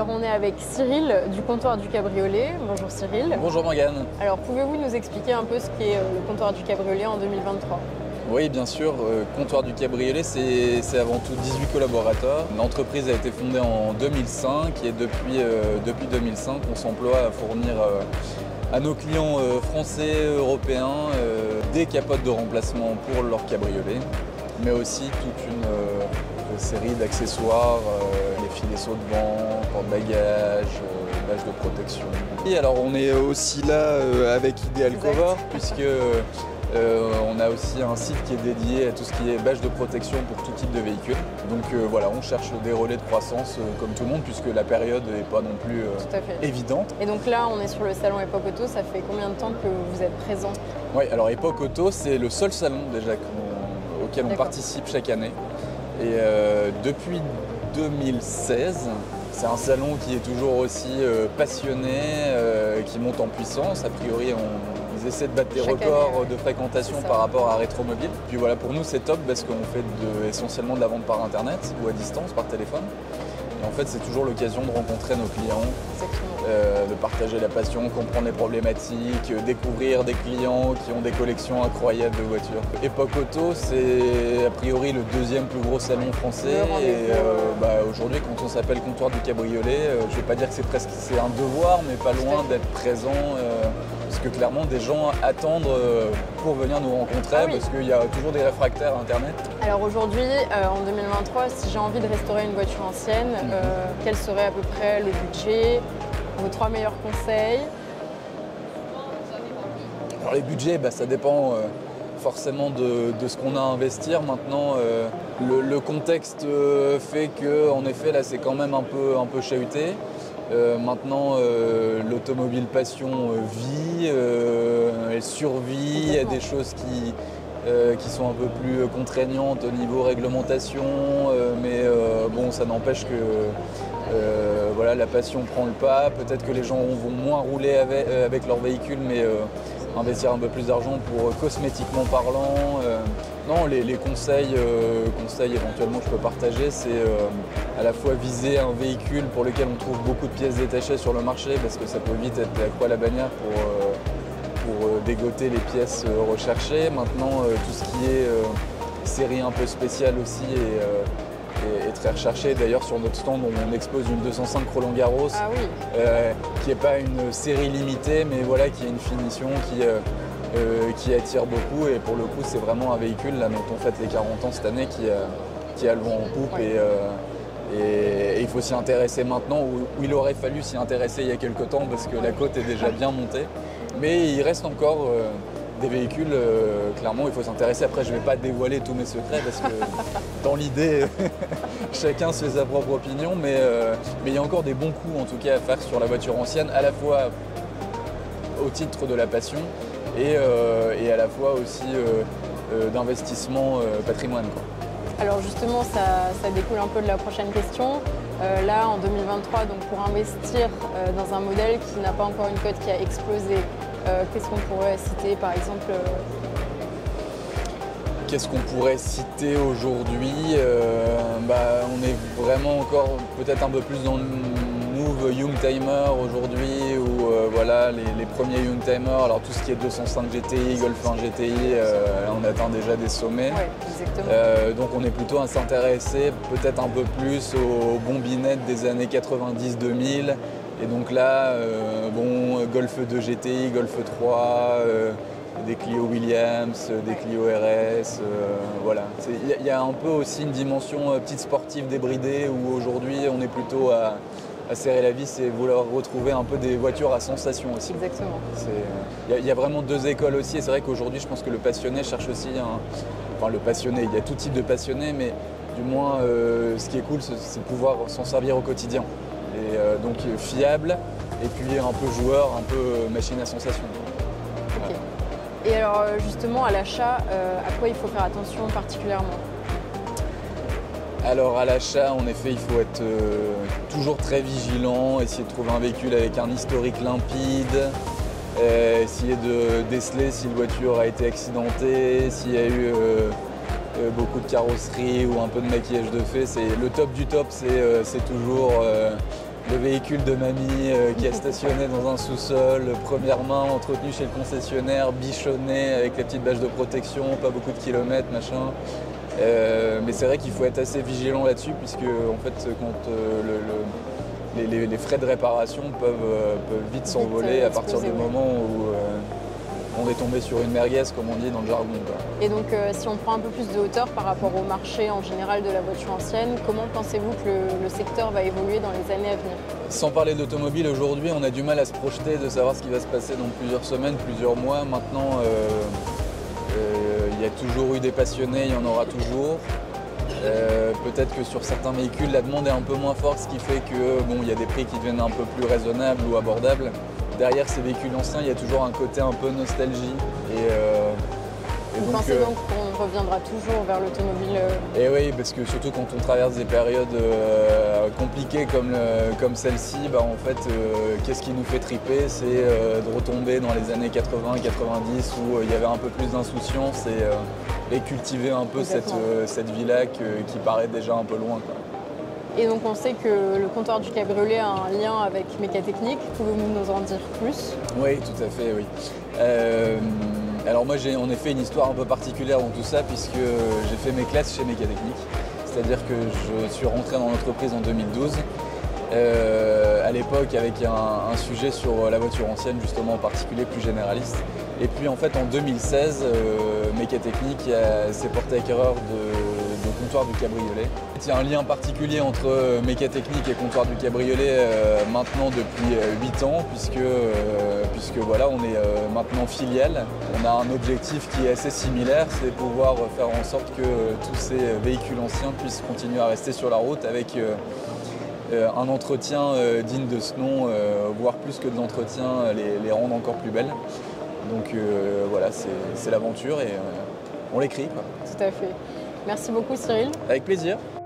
Alors on est avec Cyril du comptoir du Cabriolet. Bonjour Cyril. Bonjour Morgane. Alors pouvez-vous nous expliquer un peu ce qu'est le comptoir du Cabriolet en 2023? Oui, bien sûr. Comptoir du Cabriolet, c'est avant tout 18 collaborateurs. L'entreprise a été fondée en 2005 et depuis 2005, on s'emploie à fournir à nos clients français, européens, des capotes de remplacement pour leur cabriolet, mais aussi toute une série d'accessoires, les filets sauts de vent, porte-bagages, bâches de protection. Et alors on est aussi là avec Ideal Cover, puisque on a aussi un site qui est dédié à tout ce qui est bâches de protection pour tout type de véhicule. Donc voilà, on cherche des relais de croissance comme tout le monde, puisque la période n'est pas non plus évidente. Et donc là, on est sur le salon Epoch Auto. Ça fait combien de temps que vous êtes présent? Oui, alors Epoch Auto, c'est le seul salon déjà auquel on participe chaque année. Et depuis 2016, c'est un salon qui est toujours aussi passionné, qui monte en puissance. A priori, ils essaient de battre des records de fréquentation par rapport à Rétromobile. Puis voilà, pour nous, c'est top parce qu'on fait essentiellement de la vente par Internet ou à distance, par téléphone. Et en fait, c'est toujours l'occasion de rencontrer nos clients, de partager la passion, comprendre les problématiques, découvrir des clients qui ont des collections incroyables de voitures. Epoch Auto, c'est a priori le deuxième plus gros salon français. Et aujourd'hui, quand on s'appelle Comptoir du Cabriolet, je ne vais pas dire que c'est un devoir, mais pas loin d'être présent. Parce que clairement, des gens attendent pour venir nous rencontrer, parce qu'il y a toujours des réfractaires à Internet. Alors aujourd'hui, en 2023, si j'ai envie de restaurer une voiture ancienne, quel serait à peu près le budget, vos 3 meilleurs conseils? Alors les budgets, ça dépend forcément de ce qu'on a à investir. Maintenant, le contexte fait que, en effet, là, c'est quand même un peu chahuté. Maintenant, l'automobile passion vit, elle survit, il y a des choses qui sont un peu plus contraignantes au niveau réglementation, mais bon, ça n'empêche que voilà, la passion prend le pas. Peut-être que les gens vont moins rouler avec leur véhicule, mais investir un peu plus d'argent pour cosmétiquement parlant. Non, les conseils éventuellement que je peux partager, c'est à la fois viser un véhicule pour lequel on trouve beaucoup de pièces détachées sur le marché, parce que ça peut vite être la croix à la bannière pour dégoter les pièces recherchées. Maintenant, tout ce qui est série un peu spéciale aussi est très recherché. D'ailleurs, sur notre stand, on expose une 205 Roland Garros, qui n'est pas une série limitée, mais voilà, qui a une finition qui attire beaucoup. Et pour le coup, c'est vraiment un véhicule là, dont on fête les 40 ans cette année qui a le vent en poupe. Et il faut s'y intéresser maintenant, où il aurait fallu s'y intéresser il y a quelques temps, parce que la cote est déjà bien montée. Mais il reste encore des véhicules, clairement, il faut s'intéresser. Après, je ne vais pas dévoiler tous mes secrets, parce que dans l'idée, chacun se fait sa propre opinion. Mais il y a encore des bons coups, en tout cas, à faire sur la voiture ancienne, à la fois au titre de la passion et à la fois aussi d'investissement patrimoine, quoi. Alors justement, ça découle un peu de la prochaine question. Là, en 2023, donc pour investir dans un modèle qui n'a pas encore une cote qui a explosé, qu'est-ce qu'on pourrait citer par exemple? Qu'est-ce qu'on pourrait citer aujourd'hui? On est vraiment encore peut-être un peu plus dans le move Youngtimer aujourd'hui, où voilà, les premiers Youngtimers, alors tout ce qui est 205 GTI, Golf 1 GTI, on atteint déjà des sommets. Oui, exactement. Donc on est plutôt à s'intéresser peut-être un peu plus aux bombinettes des années 90-2000. Et donc là, Golf 2 GTI, Golf 3, des Clio Williams, des Clio RS, voilà. Il y a un peu aussi une dimension petite sportive débridée, où aujourd'hui on est plutôt à serrer la vis et vouloir retrouver un peu des voitures à sensation aussi. Exactement. Il y a vraiment deux écoles aussi, et c'est vrai qu'aujourd'hui je pense que le passionné cherche aussi le passionné, il y a tout type de passionné, mais du moins ce qui est cool, c'est de pouvoir s'en servir au quotidien. Et donc fiable, et puis un peu joueur, un peu machine à sensation. Okay. Et alors justement à l'achat, à quoi il faut faire attention particulièrement? Alors à l'achat, en effet, il faut être toujours très vigilant, essayer de trouver un véhicule avec un historique limpide, essayer de déceler si la voiture a été accidentée, s'il y a eu beaucoup de carrosserie ou un peu de maquillage de fait. Le top du top, c'est toujours le véhicule de mamie qui est stationné dans un sous-sol, première main, entretenu chez le concessionnaire, bichonné avec les petites bâches de protection, pas beaucoup de kilomètres, machin. Mais c'est vrai qu'il faut être assez vigilant là-dessus puisque en fait, quand les frais de réparation peuvent vite s'envoler à partir du moment où on est tombé sur une merguez, comme on dit dans le jargon, quoi. Et donc, si on prend un peu plus de hauteur par rapport au marché en général de la voiture ancienne, comment pensez-vous que le secteur va évoluer dans les années à venir? Sans parler d'automobile, aujourd'hui, on a du mal à se projeter de savoir ce qui va se passer dans plusieurs semaines, plusieurs mois. Maintenant, il y a toujours eu des passionnés, il y en aura toujours. Peut-être que sur certains véhicules, la demande est un peu moins forte, ce qui fait que bon, il y a des prix qui deviennent un peu plus raisonnables ou abordables. Derrière ces véhicules anciens, il y a toujours un côté un peu nostalgie. Vous pensez donc qu'on reviendra toujours vers l'automobile? Et oui, parce que surtout quand on traverse des périodes compliquées comme celle-ci, bah, en fait, qu'est-ce qui nous fait triper? C'est de retomber dans les années 80-90 où il y avait un peu plus d'insouciance et cultiver un peu cette vie-là qui paraît déjà un peu loin, quoi. Et donc on sait que le comptoir du cabriolet a un lien avec Mécatechnique. Pouvez-vous nous en dire plus? Oui, tout à fait, oui. Alors moi j'ai en effet une histoire un peu particulière dans tout ça puisque j'ai fait mes classes chez Mécatechnique. C'est-à-dire que je suis rentré dans l'entreprise en 2012. À l'époque avec un sujet sur la voiture ancienne justement en particulier plus généraliste. Et puis en fait en 2016, Mécatechnique s'est porté acquéreur de comptoir du cabriolet. Il y a un lien particulier entre Mécatechnique et comptoir du cabriolet maintenant depuis 8 ans puisque voilà, on est maintenant filiale. On a un objectif qui est assez similaire, c'est pouvoir faire en sorte que tous ces véhicules anciens puissent continuer à rester sur la route avec un entretien digne de ce nom, voire plus que de l'entretien, les rendre encore plus belles. Donc voilà, c'est l'aventure et on l'écrit, quoi. Tout à fait. Merci beaucoup Cyril. Avec plaisir.